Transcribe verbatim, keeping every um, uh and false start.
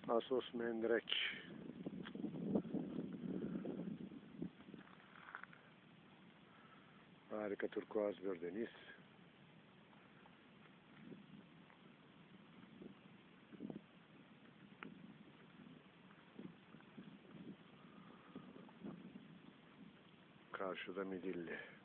Assos Mendirek. Harika turkuaz bir deniz. Karşıda Midilli.